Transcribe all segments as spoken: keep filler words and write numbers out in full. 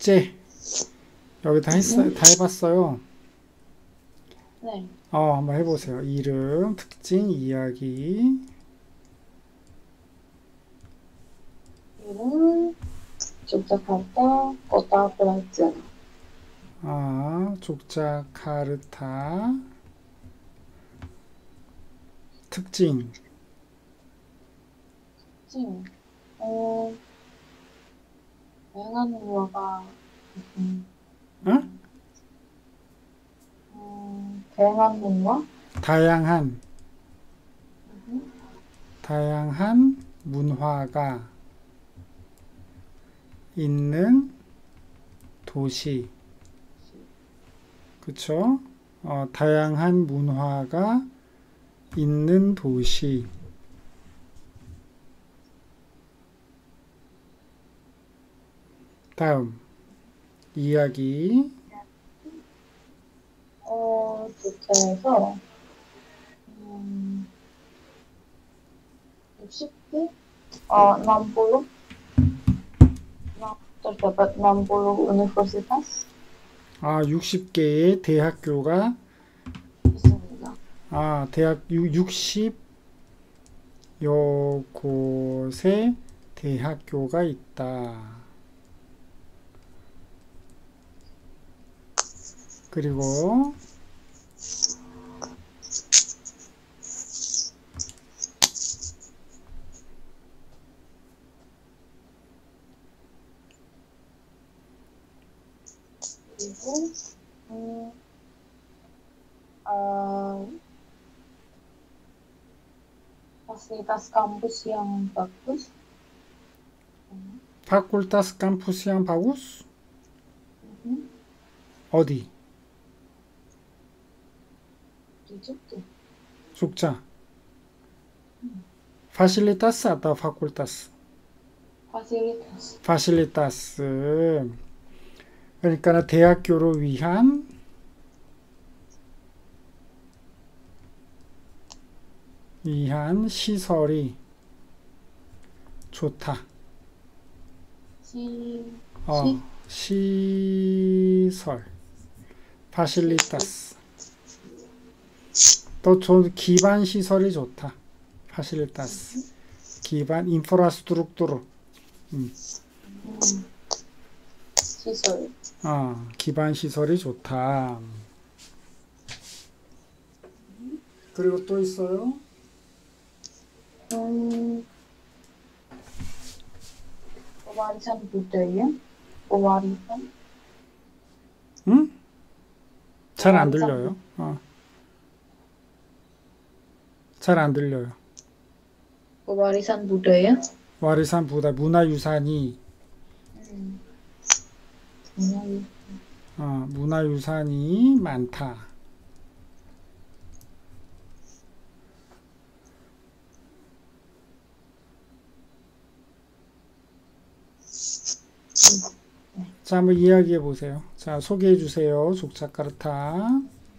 축제. 여기 다 했어요. 다 해봤어요. 네. 어, 한번 해보세요. 이름, 특징, 이야기. 이름, 조카카르타, 코타 플라자. 아, 족자카르타. 특징. 찡. 어, 다양한 문화가, 음, 응? 음, 다양한 문화? 다양한, 다양한 문화가 있는 도시. 그쵸? 어, 다양한 문화가 있는 도시. 다음, 이야기. 어, 조카에서, 음, 육십 개? 어, enam puluh, enam, terdapat enam puluh universitas 아, 육십 개의 대학교가, 있습니다. 아, 대학 육십 여 곳에 대학교가 있다. 그리고, 그리고, 음, 아, fasilitas kampus yang bagus. 파쿨타스 캠푸스양 바구스? Mhm. 어디? Gitu. 숙자. 파실리타스 아따 파쿨타스. Fasilitas. 파실리타스. 그러니까 대학교를 위한 위한 시설이 좋다. Si, 어, si, 시설. si, 파실리타스. 또 좋은 기반 시설이 좋다. 파실리타스. 기반 인프라스트럭투르. 음, 음, 시설. 어, 기반 시설이 좋다. 그리고 또 있어요? 음, pewarisan budaya. Pewarisan. 응? 잘 안 Pewarisan, 들려요. 어, 잘 안 들려요. pewarisan budaya. 와리산 부다 문화유산이 음, 정말, 어, 문화유산이 많다. 자, 한번 이야기해 보세요. 자, 소개해 주세요. 족자카르타.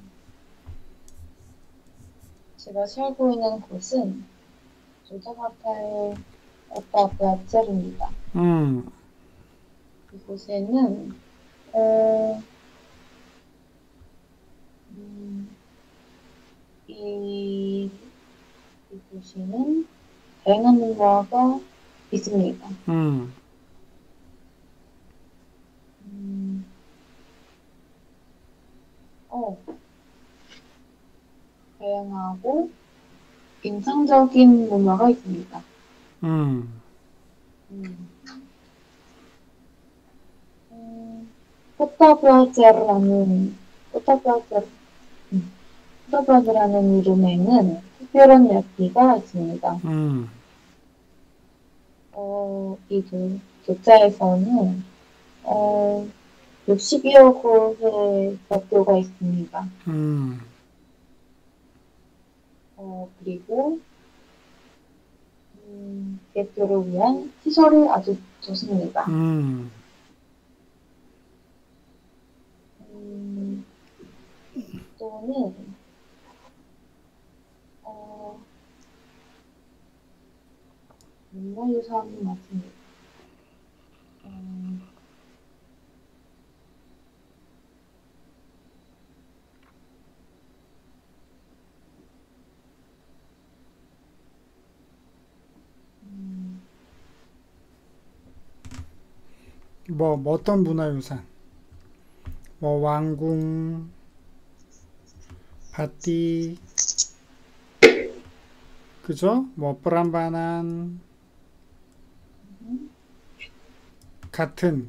제가 살고 있는 곳은 조자카타의 오타프아체르입니다. 음, 이곳에는 어, 음, 이, 이 도시는 다양한 문화가 있습니다. 음, 음, 어, 다양하고 인상적인 문화가 있습니다. 음, 음, 음, 포타브라제라는 포타브라제, 음, 포타브라제라는 이름에는 특별한 이야기가 있습니다. 음, 어, 이 교- 교차에서는 어, 육십여 곳의 학교가 있습니다. 음, 어, 그리고 음, 대표를 위한 시설이 아주 좋습니다. 음, 음, 또는 어, 문화유산이 맞습니다. 음, 뭐, 뭐 어떤 문화유산? 뭐 왕궁, 바띠, 그죠? 뭐 프람바난 같은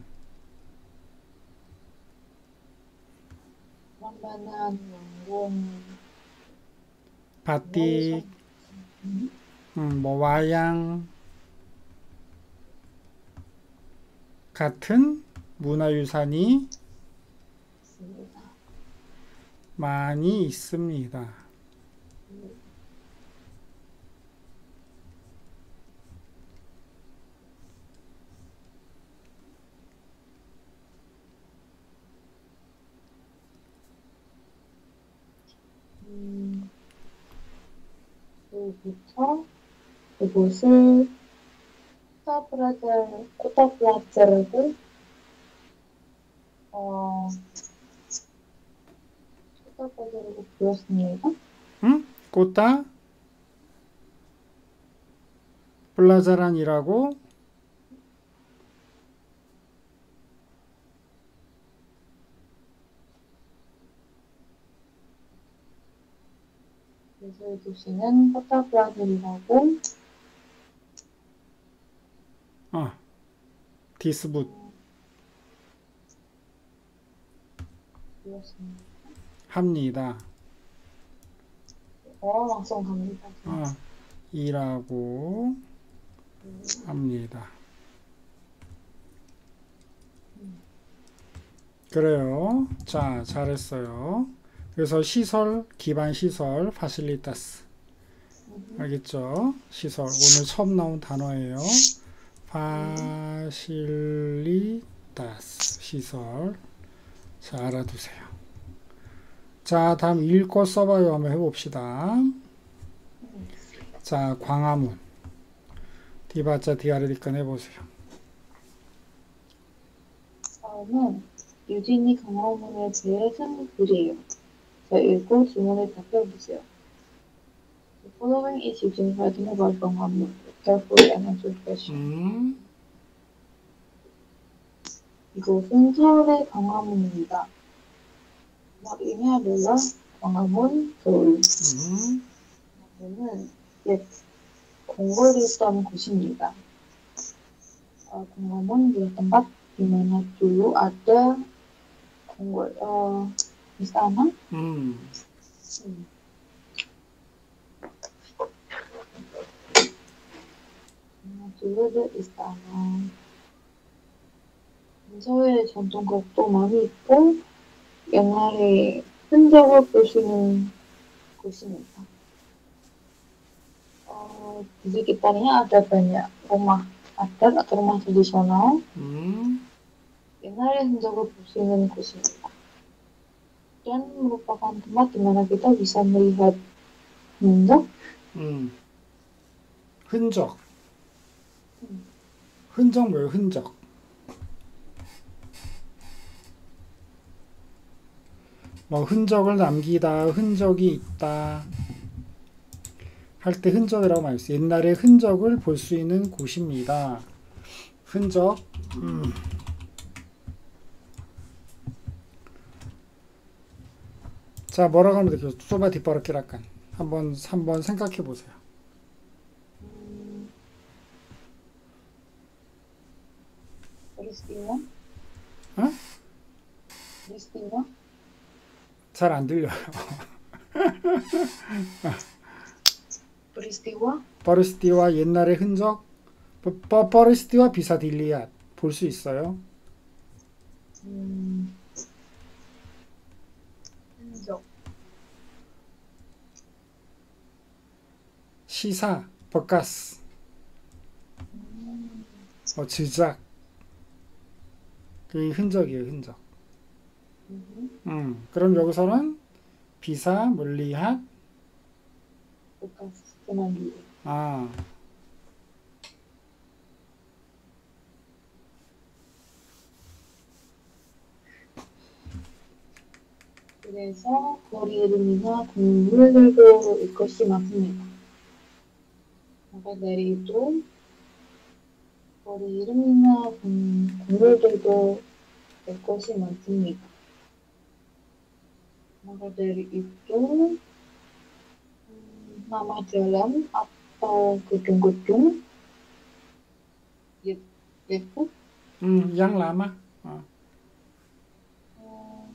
그러면은 왕궁 바띠, 문화유산 음, 음, 뭐 와양 같은 문화유산이 있습니다. 많이 있습니다. 음, 그부터 그곳을 코타브라젤, 코타브라제르를 어, 코타브라제르를 보였습니다. 응? 꼬따 플라자란이라고. 예술 도시는 코타브라젤이라고 어, 디스붓 보였습니다. 합니다. 어, 왕성 갑니다. 어, 이라고 합니다. 그래요. 자, 잘했어요. 그래서 시설, 기반 시설, 파실리타스. 알겠죠? 시설. 오늘 처음 나온 단어예요. 파실리타스. 시설. 자, 알아두세요. 자, 다음 읽고 써봐요. 한번 해봅시다. 자, 광화문. 디바자 디아르디칸 해보세요. 다음은 유진이 광화문에 대해 쓴 글이에요. 자, 읽고 질문을 답해보세요. The following is Eugene writing about 광화문. Carefully answer the question. 음, 이곳은 서울의 광화문입니다. 막이냐 몰라 광화문 서울. 음, 광화문은 옛 궁궐이 있던 곳입니다. Uh, 광화문 adalah tempat di mana dulu ada 궁궐, uh, istana. 음. 음. dulu ada istana. 서울의 전통곡도 많이 있고 옛날에 흔적을 볼 수 있는 곳입니다. Uh, di sekitarnya ada banyak rumah adat atau rumah tradisional. 음, 옛날의 흔적을 볼 수 있는 곳입니다. dan merupakan tempat di mana kita bisa melihat 흔적, 음. 흔적. 음. 흔적 뭐예요? 흔적. 뭐 흔적을 남기다, 흔적이 있다 할 때 흔적이라고 많이 써요. 옛날에 흔적을 볼 수 있는 곳입니다. 흔적. 음. 자, 뭐라고 하면 되죠? 소바 뒷바라키라칸. 한번 한번 생각해 보세요. 음, peristiwa, 어? peristiwa, 잘 안 들려요. peristiwa, 버르스티와 옛날의 흔적. 버, 버르스티와 비사딜리아 볼 수 있어요. 음, 흔적, 시사, 버가스, 음, 어, 지작. 그게 흔적이에요, 흔적. 음, 음, 그럼 여기서는 비사, 물리학, bekas pemandu. 아, 그래서 거리 이름이나 동물들도 일 것이 많습니다. Maka dari itu, 거리 이름이나 동- 동물 동물들도 될 것이 많습니다. maka dari itu hmm, nama jalan atau gedung-gedung ya, itu 음, 양 라마. 어. hmm,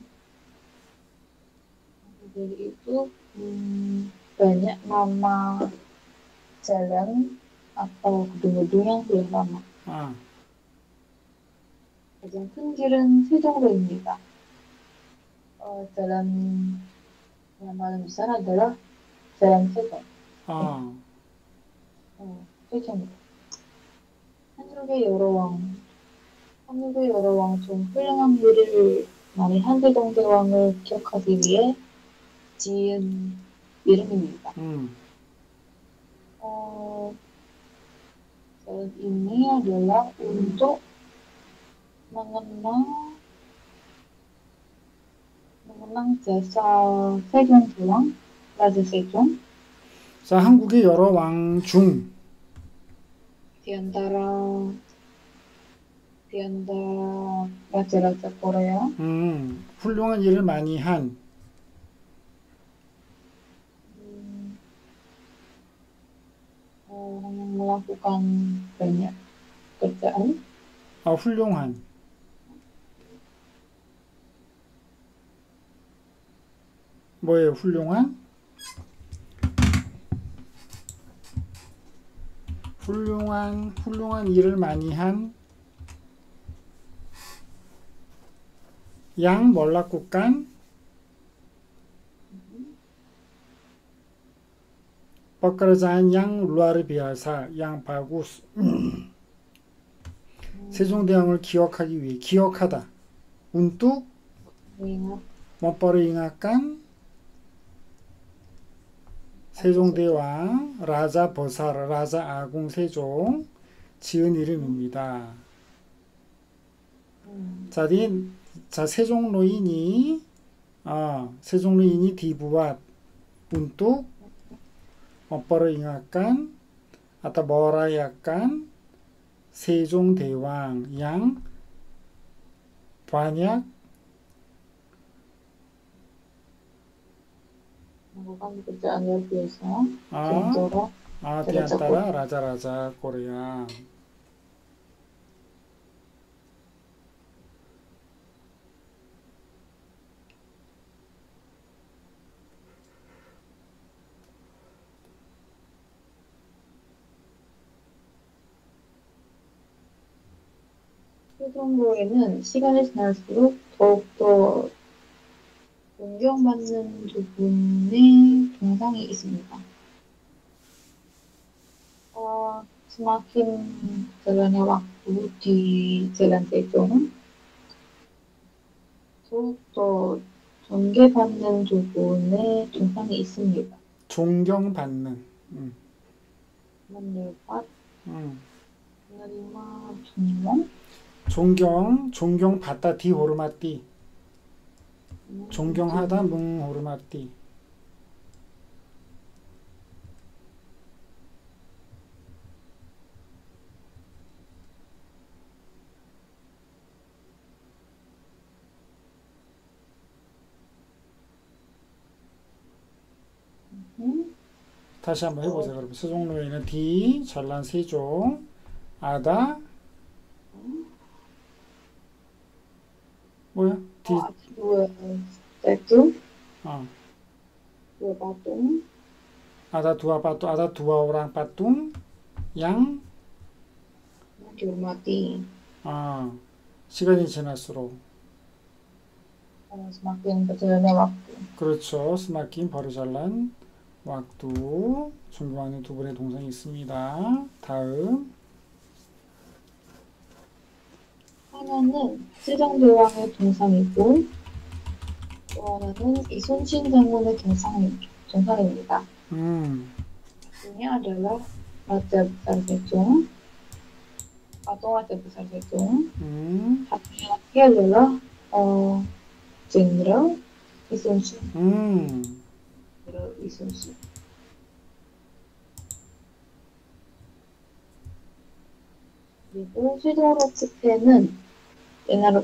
maka dari itu hmm, banyak nama jalan atau gedung-gedung yang sudah lama. 어. 가장 큰 길은 세종로입니다. 어, jalan yang paling besar adalah Jalan Sejong. 어. 어, 세종로. 한국의 여러 왕, 한국의 여러 왕 중 훌륭한 일을 많이 한 세종대왕을 기억하기 위해 지은 이름입니다. 음. 어, jalan ini adalah untuk mengenang mengenang jasa 세종대왕, Raja Sejong, 자, 한국의 여러 왕 중, di antara di antara raja-raja Korea 음, 훌륭한 일을 많이 한, hmm, orang yang melakukan banyak kerjaan 아, 훌륭한, 뭐예요, 훌륭한? 훌륭한, 훌륭한 일을 많이 한, yang melakukan pekerjaan yang luar biasa, yang bagus. 세종대왕을 기억하기 위해, 기억하다. untuk mengingat memperingatkan 세종대왕, 라자 버사라, 라자 아공 세종 지은 이름입니다. hmm, 자, 디, 자 세종로인이 어, 세종로인이 dibuat untuk memperingatkan atau merayakan 세종대왕 yang banyak melakukan pekerjaan luar biasa di 아, antara 아, di antara raja-raja Korea. 세종로에는 시간이 지날수록 더욱더 존경받는 두 분의 동상이 있습니다. 어, semakin jalannya waktu di Jalan Sejong, 더욱더 존경받는 두 분의 동상이 있습니다. 존경받는. 음, mendapat 음. menerima 존경, 존경, 존경받다 디 호르마띠. 존경하다 뭉 호르마띠. 음, 다시 한번 해보세요. 그러면 세종로에는 디 전란 세종 아다 뭐야? 디 어, dua statue, 어. dua patung, Ada dua patung, ada dua orang patung yang yang dihormati. 어, 시간이 지날수록 어, semakin berjalannya waktu. 그렇죠. 스마킨 버르잘란 왁두 존경하는 두 분의 동생이 있습니다. 다음 하나는 세종대왕의 동상이고 또 하나는 이순신 장군의 동상, 동상입니다. 음, ini adalah Raja Besar Sejong, patung Raja Besar Sejong. 음, Satunya lagi adalah uh, Jenderal Isunsin. 음, Jenderal Isunsin. 그리고 세종로 끝에는 옛날,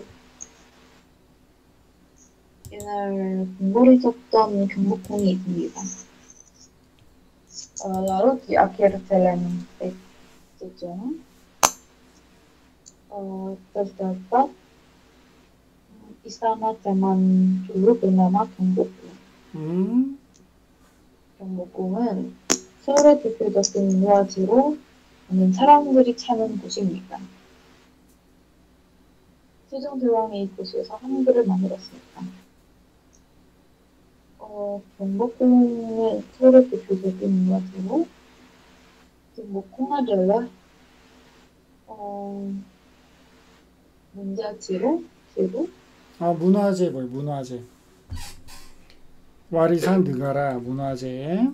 옛날 궁궐에 있었던 경복궁이 있습니다. 어, lalu di akhir jalan Sejong uh, terdapat istana zaman dulu bernama 경복궁. 음, 경복궁은 서울의 대표적인 문화재로 많은 사람들이 찾는 곳입니다. 세종대왕이 이곳에서 한글을 만들었습니다. 어, 경복궁은 서울의 대표적인 문화재로 경복궁 adalah 어, 문자재로 재로 아, 문화재 뭐예요? 문화재. 와리산 느가라 문화재.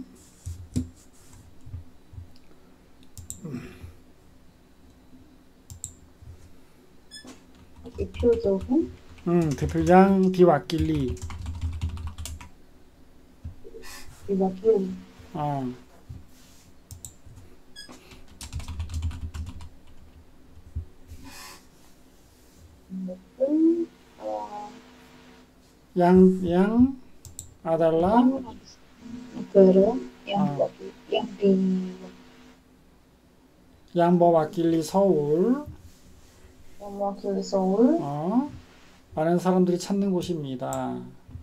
대표적인 음, 대표장 디와끼리. diwakili 어, 경복궁 어, 양, 양, 아달라. negara yang 어, diwakili yang di 양버와끼리 서울. yang mewakili Seoul 어, 많은 사람들이 찾는 곳입니다.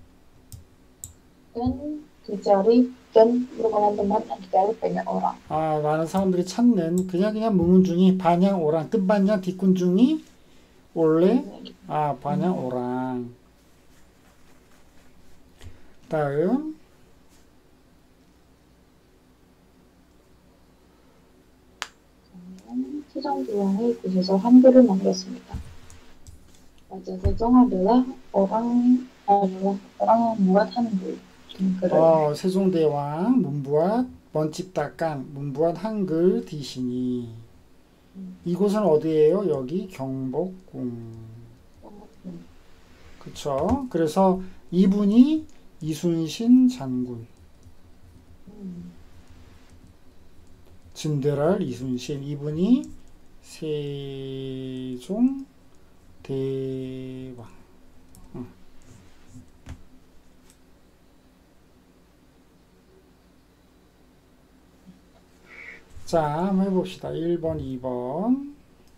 dan dicari dan merupakan tempat yang dicari banyak orang. 아, 많은 사람들이 찾는 그냥 그냥 무문중이 반양 오랑 끝반양 뒷군중이 원래 아 반양 오랑. 다음 세종대왕이 이곳에서 한글을 만들었습니다. 맞아, 세종 adalah orang adalah orang yang membuat 한글 글을 어, 세종대왕 문부앗 먼집 닦간 문부앗 한글 디시니. 이곳은 어디예요? 여기 경복궁. 경복궁. 그쵸? 그래서 이분이 이순신 장군. 음. 진드랄 이순신 이분이 세종 대왕. 응. 자, 한번 해봅시다. 일 번, 이 번.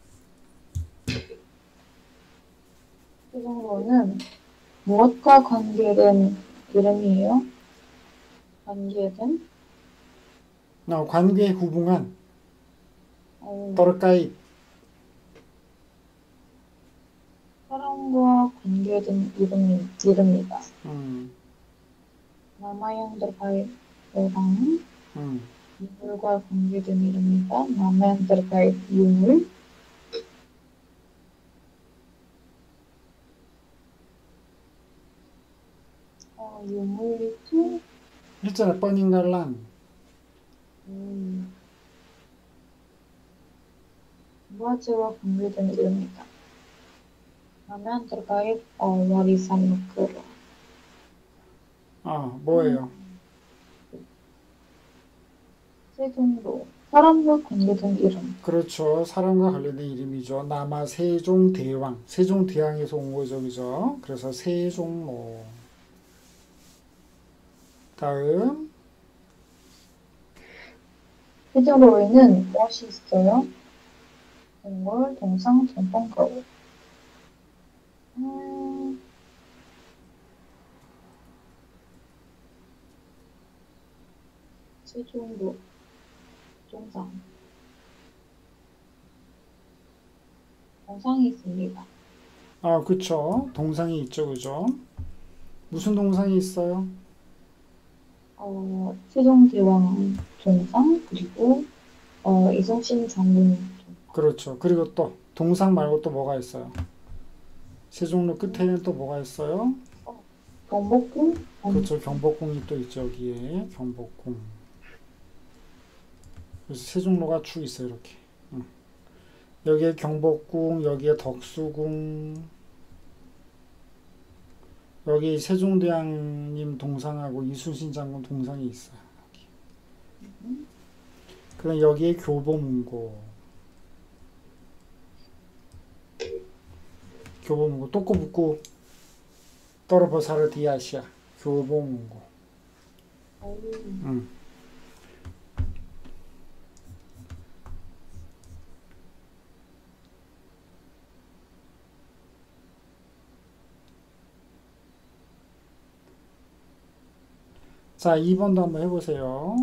세종로는 무엇과 관계된 이름이에요? 관계된 어, 관계 후붕한 어, 더르까이. 사람과 관계된 이름이, 이름이다. 음, nama yang terkait orang, 음. 인물과 관계된 이름이다. nama yang terkait 인물, 어, 인물 중 했잖아, 뻔인갈란. 음, 무화재와 관계된 이름이다. nama yang terkait 어, warisan negara. 아, 뭐예요? 세종로, 사람과 관계된 이름. 그렇죠. 사람과 관련된 이름이죠. 남아 세종대왕. 세종대왕에서 온 거죠, 그죠? 그래서 세종로. 다음. 세종로에는 무엇이 있어요? 동물, 동상, 전통, 거울. 음, 세종로, 동상. 동상이 있습니다. 아, 그쵸. 동상이 있죠, 그죠? 무슨 동상이 있어요? 어, 세종대왕 동상, 그리고 어, 이순신 장군 그렇죠. 그리고 또 동상 말고 또 뭐가 있어요? 세종로 끝에는 또 뭐가 있어요? 경복궁, 그렇죠. 경복궁이 또 있죠, 여기에. 경복궁. 그래서 세종로가 쭉 있어요, 이렇게. 응. 여기에 경복궁, 여기에 덕수궁, 여기 세종대왕님 동상하고 이순신 장군 동상이 있어요. 여기. 그럼 여기에 교보문고. 교보문고 또꼬 붙고 떨어버사르 디아시아 교보문고. 오, 음. 자, 이 번도 한번 해보세요.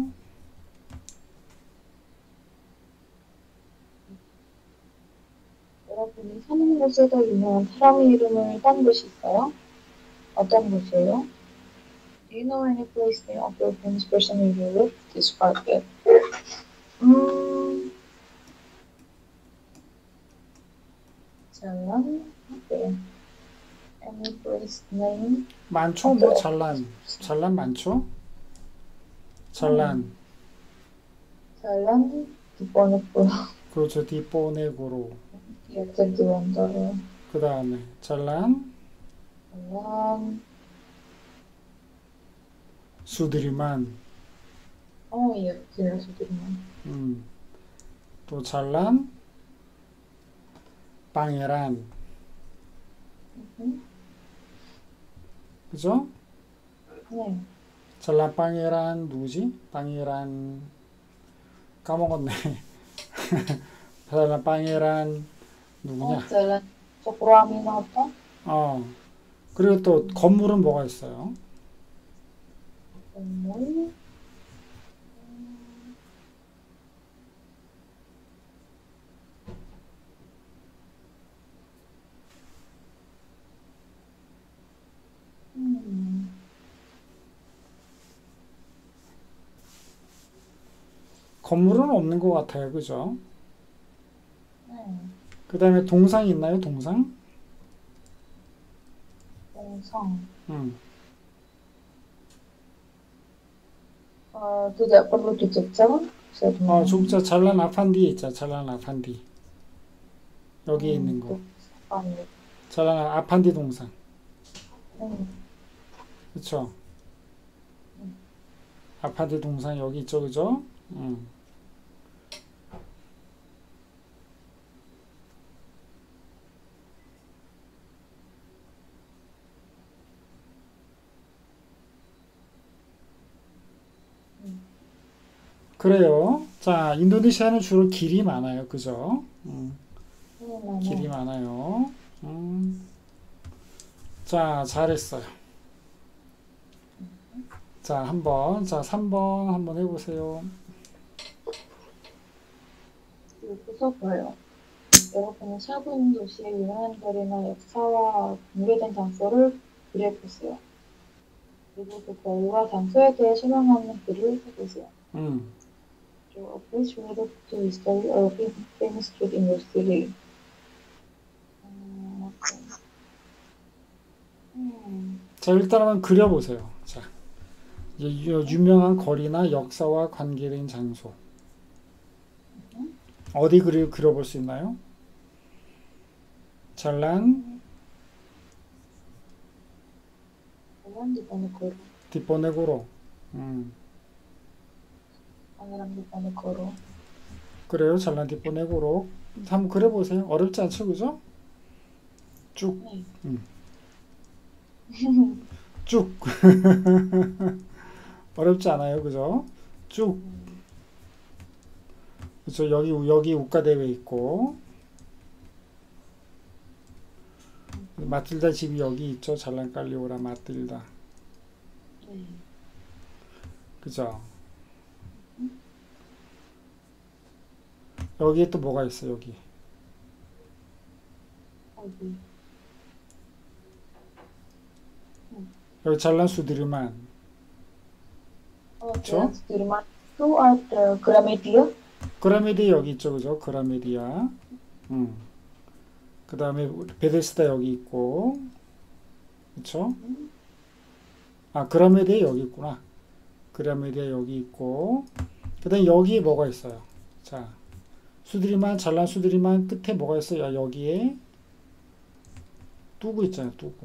여러분이 사는 곳에도 유명한 사람 이름을 딴 곳이 있어요? 어떤 곳이에요? Do you know any place name of your famous person in Europe? Describe it. 음, 잘난? Okay. Any place name 많죠? of 뭐 the 잘난 잘난 많죠? 잘난 잘난? 디보네포. 그렇죠. 디뽀네고로. 여튼 디원더로. 그 다음에 잘난 잘난. 수드리만. 어, 예, 지나서들만. 음. 또 잘난 빵에란. 그죠? 네. 잘난 빵에란 누구지? 빵에란 까먹었네. 잘난 빵에란 누구냐? 어, 잘난. 소프라미 나왔다? 어. 그리고 또 건물은 뭐가 있어요? 건물. 음. 건물은 없는 것 같아요. 그죠? 네. 그 다음에 동상 있나요? 동상? 동성. 음. 어, tidak perlu dicecel. Saya 어, dengar. 중자 잘난 아판디 있죠. 잘난 아판디. 여기 있는 음, 거. 또 아니. 잘난 아판디 동상. 음. 그쵸? 아판디 동상 여기 있죠. 그죠? 음. 그래요. 자, 인도네시아는 주로 길이 많아요. 그죠? 음, 음, 길이 많아요. 음. 자, 잘했어요. 자, 한번, 자, 삼 번 한번 해보세요. 여기서 봐요. 여러분은 살고 있는 도시의 유명한 거리나 역사와 공개된 장소를 그려보세요. 그리고 그 거리와 장소에 대해 설명하는 글을 써보세요. 음. Draw a place related to history or a famous street in your city. 음, 오케이. 음, 자, 일단 한번 그려보세요. 자, 이제 유- 유명한 거리나 역사와 관계된 장소. 어디 그리, 그려볼 수 있나요? 잘난 잘난 디보네코로. 뒷보내고로. 음. 당연한 디보네코로. 그래요. 잘난 뒷보내고로. 한번 그려보세요. 어렵지 않죠? 그죠? 쭉. 네. 음. 쭉. 어렵지 않아요. 그죠? 쭉. 그죠? 여기, 여기 우가대회 있고. 마틸다 집이 여기 있죠. 잘난 깔리오라 마틸다. 네. 그죠? 여기에 또 뭐가 있어, 여기. 어디? 여기 잘난 수드르만. 어, 그쵸? 잘난 디르만. To at uh, Gramedia. 그라메디아 여기 있죠, 그죠? 그라메디아. 음. 그 다음에 베데스다 여기 있고. 그쵸? 아, 그라메디아 여기 있구나. 그라메디아 여기 있고. 그 다음에 여기에 뭐가 있어요? 자, 수드리만, 잘난 수드리만 끝에 뭐가 있어요? 야, 여기에 뚜구 있잖아요, 뚜구.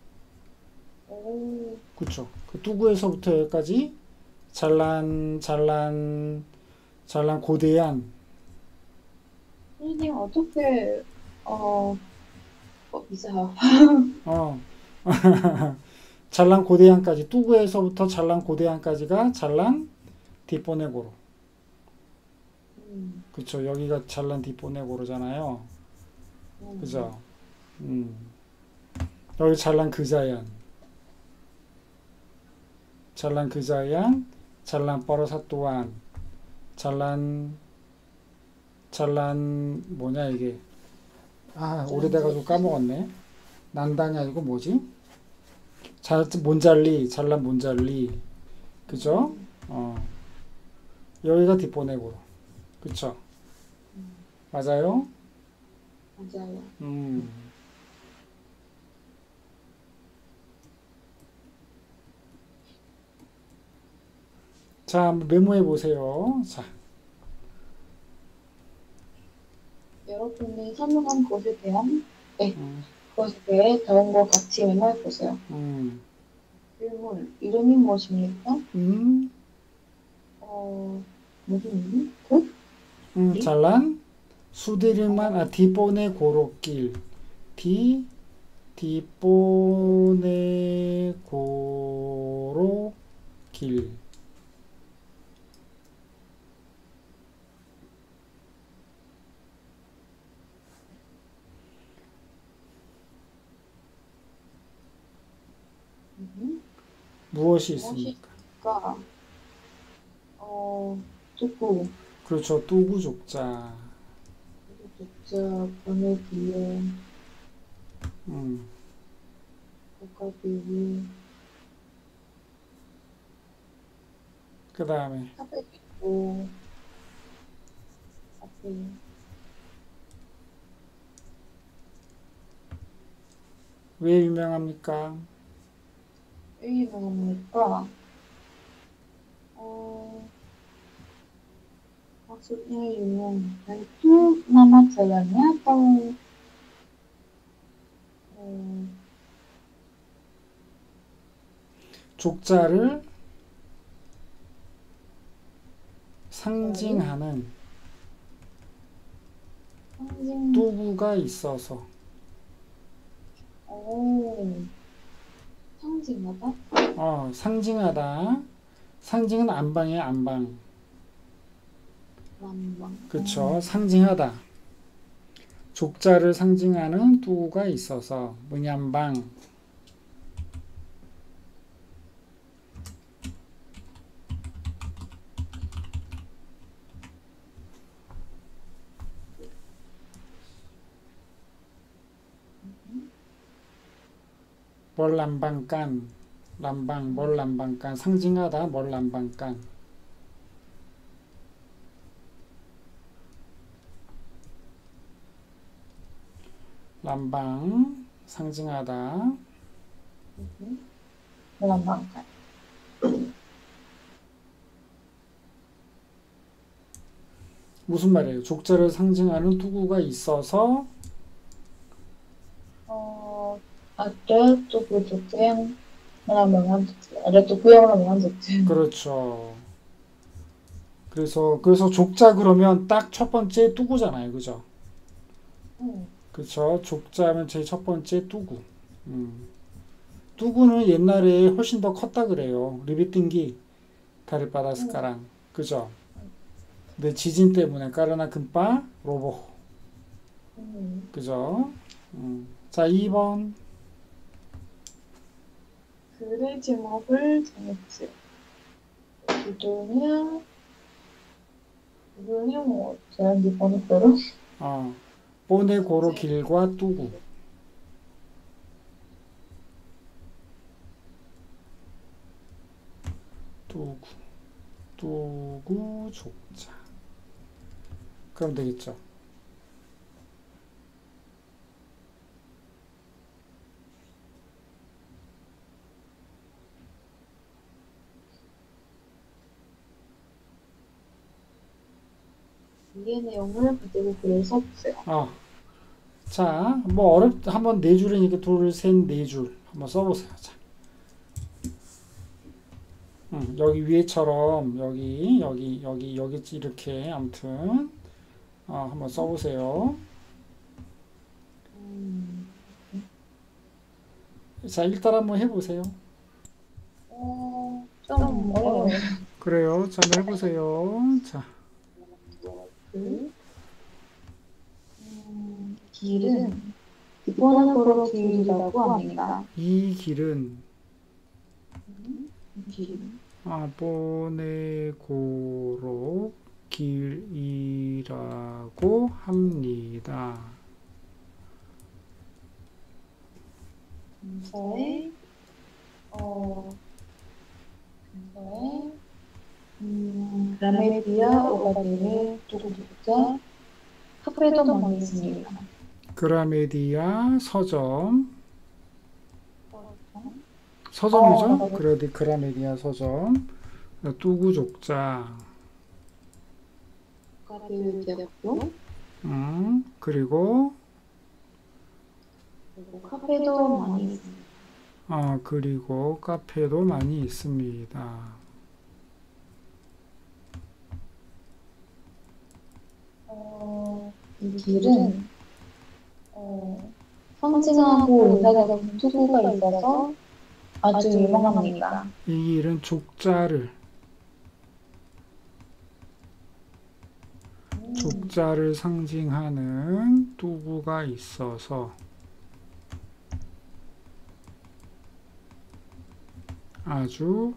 오, 그쵸? 그 뚜구에서부터 여기까지 잘난, 잘난, 잘난 고대한. 선생님 어떻게 어 어, 비싸요. 어. 잘란 고대양까지 뚜구에서부터 잘란 고대양까지가 잘란 디포네고로. 음, 그쵸. 여기가 잘란 디포네고로잖아요. 음, 그죠. 음. 여기 잘란 그자얀, 잘란 그자얀, 잘란 버러사또한, 잘란 잘란 뭐냐 이게. 아, 오래돼가지고 까먹었네. 난단이 아니고 뭐지? 잘 몬잘리, 잘란 몬잘리. 그죠? 음, 어. 여기가 디포네고로. 그쵸? 음, 맞아요? 맞아요. 음. 자, 한번 메모해 보세요. 자, 여러분이 선호한 곳에 대한, 네, 음, 그것에 대해 다음과 같이 메모해 보세요. 음, 질문, 이름이 무엇입니까? 음, 어, 무슨 이름? 그? 음, 이? 잘란 수디르만, 아, 어, 디포네고로길. 디, 디포네고로길. 음, 무엇이 무엇이 있습니까? 있을까? 어, 두구, 그렇죠. 뚜구족자. 독자, 번호 뒤에, 음, 국가비위, 그 다음에, 탑에 있고, 앞에, 왜 유명합니까? 왜 유명합니까? 어, maksudnya Yunnan itu nama jalannya atau eh, 족자를 jalan 상징하는 상징 뚜구가 있어서. 오 상징하다 어, 상징하다. 상징은 안방이에요, 안방. 남방 그쵸. 상징하다. 족자를 상징하는 뚜구가 있어서. 문양방. 뭘 람방간. 람방, 뭘 람방간. 상징하다, 뭘 람방간. 람방, 상징하다. 남방간 무슨 말이에요? 족자를 상징하는 뚜구가 있어서. oh ada tugu tugu yang melambangkan ada tugu yang melambangkan Jogja 그렇죠. 그래서, 그래서 족자 그러면 딱 첫 번째 뚜구잖아요. 그죠? 음, 그쵸. 족자면 제일 첫 번째 뚜구. 음. 뚜구는 옛날에 훨씬 더 컸다 그래요. 리비띵기 음, 다리바다스카랑. 그죠? 근데 지진 때문에 까르나 금빠 로보. 음. 그죠? 음. 자, 이 번. 글의 제목을 정했지 기도냐 기도냐 뭐 제한 기본으로 어. 뽀네고로 길과 뚜구. 뚜구. 뚜구 족자. 그럼 되겠죠. 위의 내용을 가지고 글을 써보세요. 어. 자, 뭐 어렵 한번 네 줄이니까 둘, 셋, 네 줄 한번 써보세요. 자, 음, 여기 위에처럼 여기 여기 여기 여기 이렇게 아무튼 어, 한번 써보세요. 음, 자, 일단 한번 해보세요. 어, 좀 어려워요. 그래요. 자, 한번 해보세요. 자, 그, 음, 길은 기본으로 길이라고 합니다. 이 길은 길. 아보네고로 길이라고 합니다. 근처에, 어, 근처에, 음, 라메디아 오바데를 두고 두자 카페도 많이 있습니다. 그라메디아 서점. 어, 서점이죠? 그래도 그라메디아 서점. 뚜구족자. 카페대학교, 음, 그리고 그리고 카페도 많이 있습니다. 아, 그리고 카페도 많이 있습니다. 어, 이 길은 어, 성징하고 인사적인 투구가 있어서 아주 유명합니다. 이 길은 족자를 족자를 상징하는 뚜구가 있어서 아주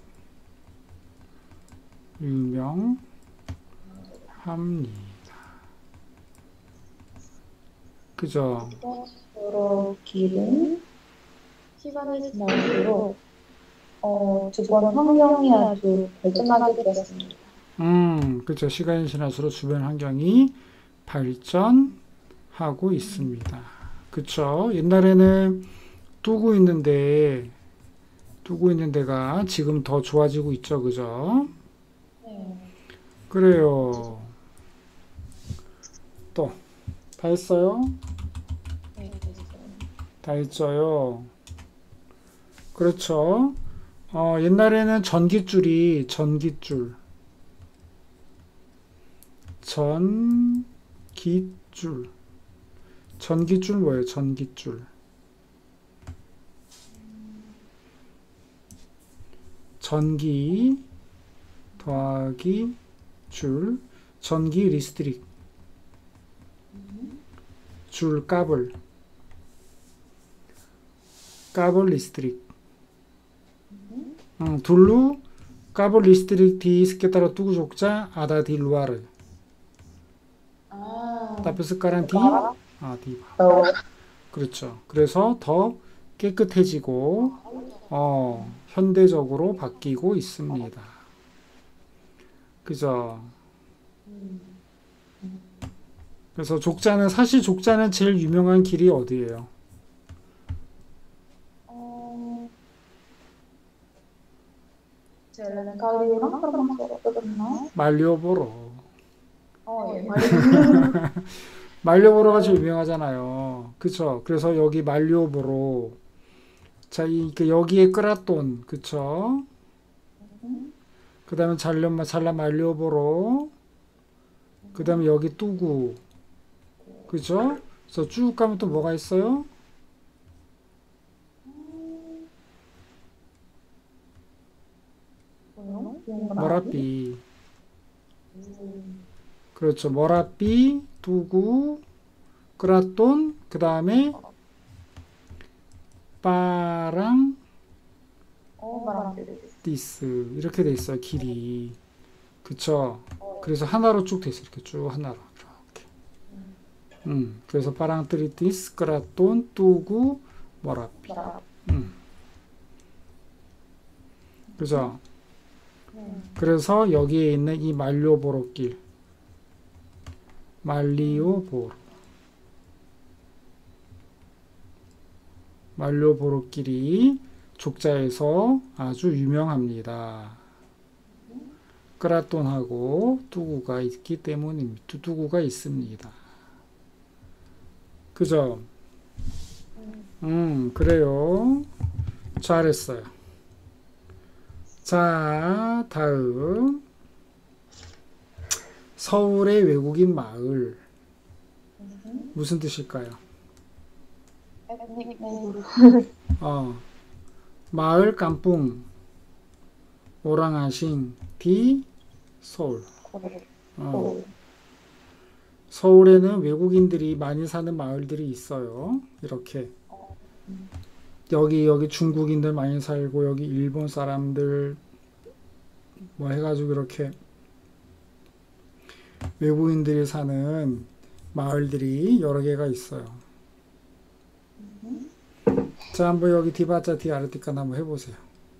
유명합니다. 그죠? 여러 길은 시간이 지날수록 어, 주변 환경이 아주 발전하게 되었습니다. 음, 그죠. 시간이 지날수록 주변 환경이 발전하고 있습니다. 그쵸? 옛날에는 뚜구 있는데, 뚜구 있는 데가 지금 더 좋아지고 있죠. 그죠? 네. 그래요. 또, 다 했어요? 네, 됐어요. 다 했어요. 그렇죠. 어, 옛날에는 전깃줄이, 전깃줄. 전깃줄. 전깃줄 뭐예요? 전깃줄. 전기 더하기 줄. 전기 리스트릭. 줄 까불. 까불 리스트릭. 음, 둘루 까불 리스트릭 디 스케타로 뚜구 족자 아다 디 루아르. 아, 따표 스카란 디. 아, 디. 어, 그렇죠. 그래서 더 깨끗해지고 어, 현대적으로 바뀌고 있습니다. 그죠? 그래서 족자는 사실 족자는 제일 유명한 길이 어디예요? 어, 젤렌 가리랑 그런 거 어떠나? 말리오보로. 어, 예, 말리오보로가 제일 유명하잖아요. 그쵸? 그래서 여기 말리오보로. 자, 이, 그 여기에 끄라돈. 그쵸? 그 다음에 잘란, 잘란 말리오보로. 그 다음에 여기 뚜구. 그죠? 그래서 쭉 가면 또 뭐가 있어요? 머라삐. 그렇죠. 머라삐, 뚜구, 끄라돈, 그 다음에 빠랑 어, 말안 디스. 이렇게 돼 있어요. 길이. 그쵸? 그래서 하나로 쭉 돼 있어요. 이렇게 쭉 하나로. 이렇게. 음, 그래서 빠랑 트리티스, 끄라돈, 뚜구, 머라삐. 음. 그죠? 그래서 여기에 있는 이 말리오보로길. 말리오보로. 말리오보로길이 족자에서 아주 유명합니다. 끄라돈하고 뚜구가 있기 때문입니다. 뚜구가 있습니다. 그죠? 음, 그래요. 잘했어요. 자, 다음. 서울의 외국인 마을. 무슨 뜻일까요? 에트닉 네이버. 어, 마을 깜뿡 오랑아싱 디 서울. 어. 서울에는 외국인들이 많이 사는 마을들이 있어요. 이렇게 여기 여기 중국인들 많이 살고 여기 일본 사람들 뭐 해가지고 이렇게 외국인들이 사는 마을들이 여러 개가 있어요. 자, 한번 여기 디바자 디아르티칸 한번 해보세요.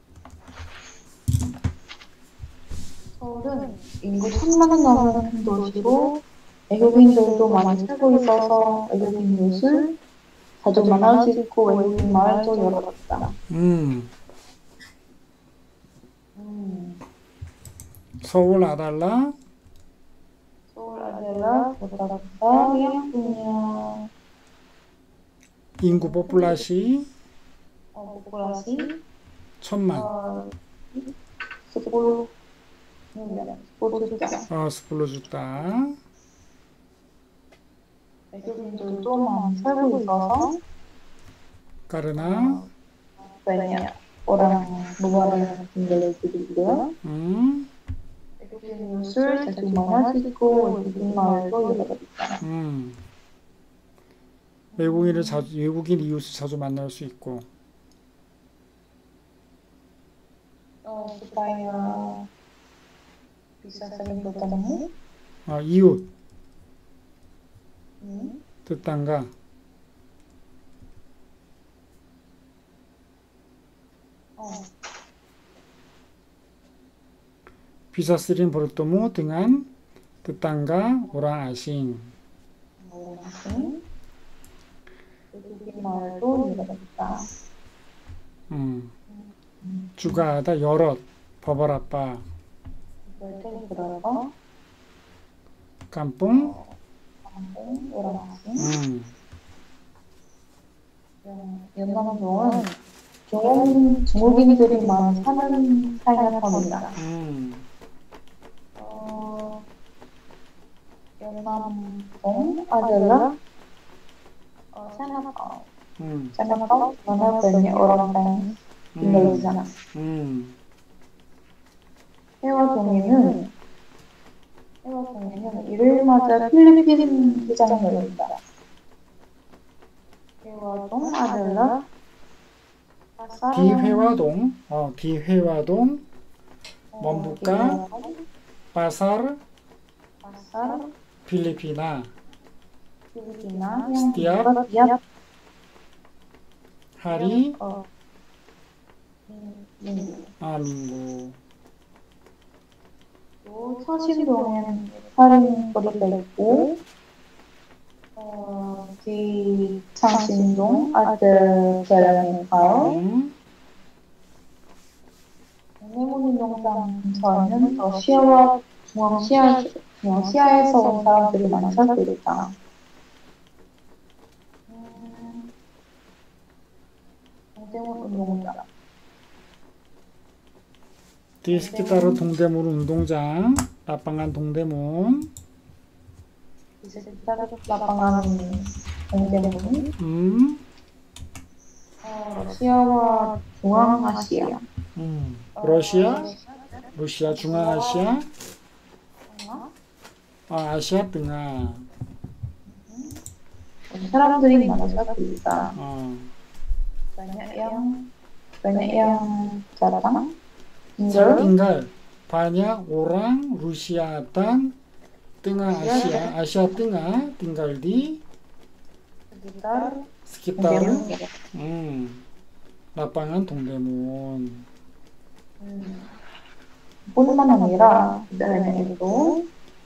서울은 인구 천만 넘는 도시로 외국인들도 많이 살고 있어서 외국인 뉴스 자주 만날 수 있고 외국인 마을도 여러 있다. 음, 음, 서울 아달라 서울 아델라 보다보다 그냥 그냥 인구 포플라시 어 보라시 천만. 어 스포 스포 숫자 어, 스플로 줬다. 외국인들도 많이 살고 있어서 까르나. banyak orang luar yang tinggal di situ. 음, 외국인 뉴스를 자주 만날 수 있고 외국인 마을도 여러 있다. 음. 외국인을 자주, 외국인 이웃을 자주 만날 수 있고. 어, supaya bisa saling bertemu. 아, 이웃. 음. 뜻단가. 어, bisa sering bertemu dengan tetangga orang asing. orang asing. 외국인 마을도 여러 있다. 음. juga ada 여럿, beberapa. berarti berapa? kampung. kampung orang asing. 음. 연남동은 중국, 중국인들이 많이 사는 사이나타입니다. 음. 어, 연남동 adalah 어, Chinatown. 음. Chinatown mana banyak orang yang tinggal di sana. 음. 해화동에는 해화동에는 일요일마다 필리핀 시장이 열린다. 해화동 adalah pasar di 회화동, 어, di 회화동, membuka pasar pasar Filipina Filipina yang Setiap dibuka tiap hari 어, minggu. 아, minggu. 또 서신동에는 살인거리가 있고 어, di Changsin동 ada jalan Nepal. 음. 동대문운동장 근처에는 러시아와 중앙시아, 중앙시아에서 온 사람들이 많이 살고 있다. 음, 동대문운동장. di sekitar 동대문 운동장, lapangan 동대문. di sekitar lapangan 동대문. 음. 어, 러시아와 중앙아시아. 음. 러시아, 러시아, 중앙아시아, 어, 아, 아시아 등아. 사람들이 많이 살고 있다. 어. banyak yang banyak yang jarang tinggal tinggal banyak orang Rusia dan tengah Asia, Asia Tengah tinggal di sekitar sekitar 동대문. 음, lapangan 동대문. 음, 뿐만 아니라 tidak hanya itu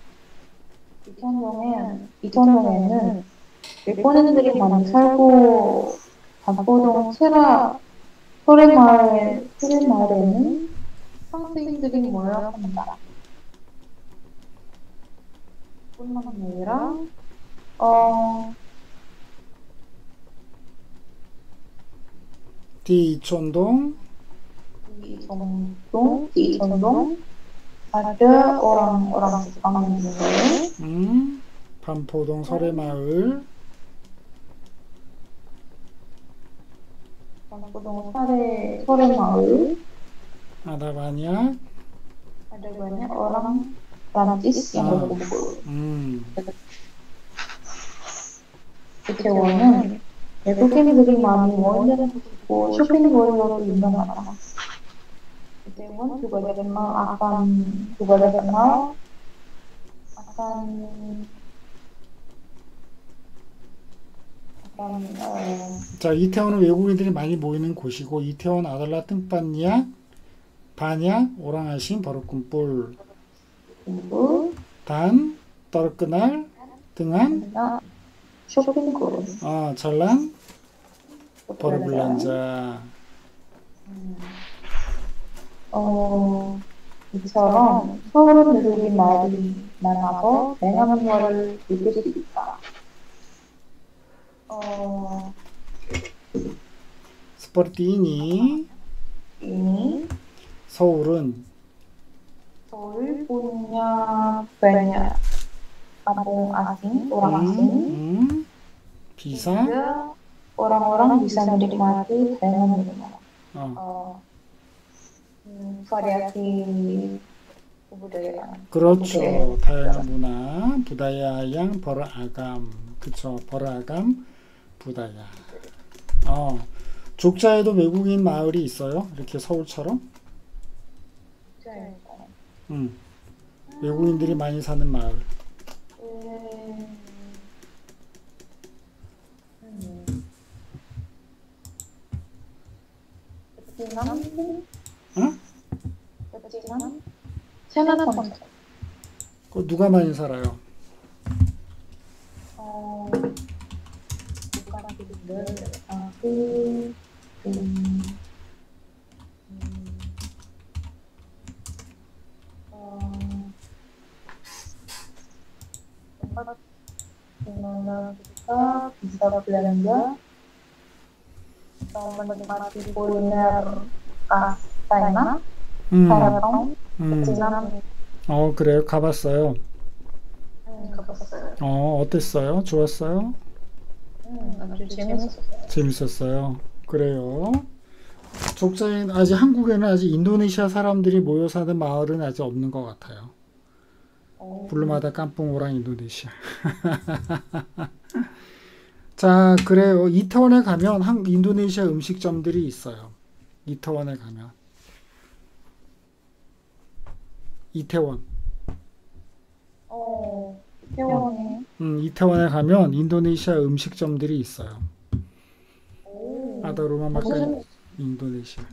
이천동에 이천동에는 일본인들이 많이 살고 반포동 세라 소래마을 소래마을에는 프랑스인들이 모여 산다. 뿐만 아니라 어 di 이촌동 이천동 이천동 ada orang-orang Jepang yang tinggal. 음, 반포동 설해마을 전부동 설의, 설의 마을. Ada banyak. Ada banyak orang Prancis yang Ah. berkumpul. 음, 이태원은 외국인들이 많이 모이는 곳이고 쇼핑몰로도 유명하다. 이태원 juga dikenal akan juga dikenal akan akan eh, 자, 이태원은 외국인들이 많이 모이는 곳이고 이태원 adalah tempatnya banyak orang asing berkumpul kumpul dan terkenal dengan dengan 쇼핑몰. 아, 잘난 berbelanja. 어, 이처럼 서울은 외국인 말이 많아서 다양한 말을 느낄 수 있다. 어, Seperti ini, ini 서울은 서울 punya banyak kampung asing, orang 음, asing, 음, bisa sehingga orang-orang bisa menikmati dayangan minuman. 어, 어, 음, variasi kebudayaan. 그렇죠. kebudayaan. 다양한 문화, budaya yang beragam. 그쵸. beragam budaya. 어, 족자에도 외국인 마을이 있어요. 이렇게 서울처럼. 네. 음, 외국인들이 많이 사는 마을. 음, 음. 베트남? 응? 베트남? 체나톤. 그 누가 많이 살아요? 어, 국가들인데, 아, 그, 음, 음, 어, tempat di mana kita bisa belanja atau menikmati kuliner khas China, 음, Chinatown, 음. 베트남. 어, 그래요. 가봤어요. 음, 가봤어요. 어, 어땠어요? 좋았어요? 음, 아주 재밌었어요. 재밌었어요. 그래요. 족자에 아직 한국에는 아직 인도네시아 사람들이 모여 사는 마을은 아직 없는 것 같아요. 어, 블루마다 깜뽕오랑 인도네시아. 자, 그래요. 이태원에 가면 한 인도네시아 음식점들이 있어요. 이태원에 가면. 이태원. 어, 태원에. 음, 이태원에 가면 인도네시아 음식점들이 있어요. 오, Ada rumah makan 무슨, Indonesia.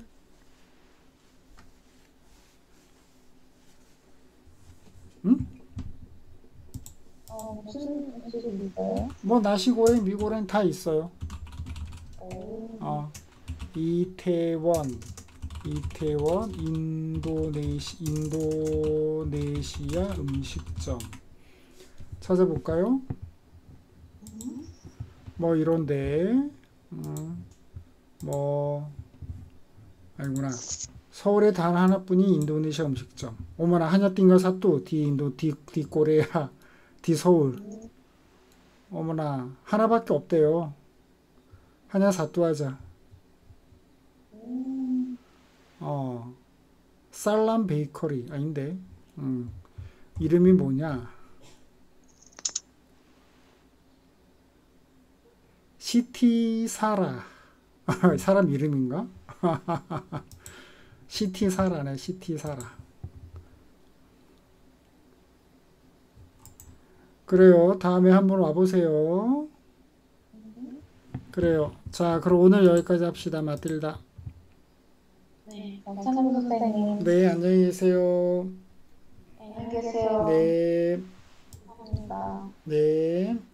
응? 어, 무슨 음식이 있어요? 뭐 나시고랭, 미고랭 다 있어요. 오, 어, 이태원, 이태원, 인도네시, 인도네시아 음식점. 찾아볼까요? 뭐 이런데, 음, 뭐, 아니구나. 서울에 단 하나뿐인 인도네시아 음식점. 어머나, 하냐 띵가 사또, 디 인도, 디, 디 코레아, 디 서울. 어머나, 하나밖에 없대요. 하냐 사또 하자. 음, 어, 살람 베이커리 아닌데, 음, 이름이 뭐냐? 시티사라. 사람 이름인가? 시티사라네, 시티사라. 그래요. 다음에 한번 와보세요. 그래요. 자, 그럼 오늘 여기까지 합시다, 마틸다. 네, 박찬호 선생님. 네, 안녕히 계세요. 안녕히 계세요. 네, 감사합니다. 네.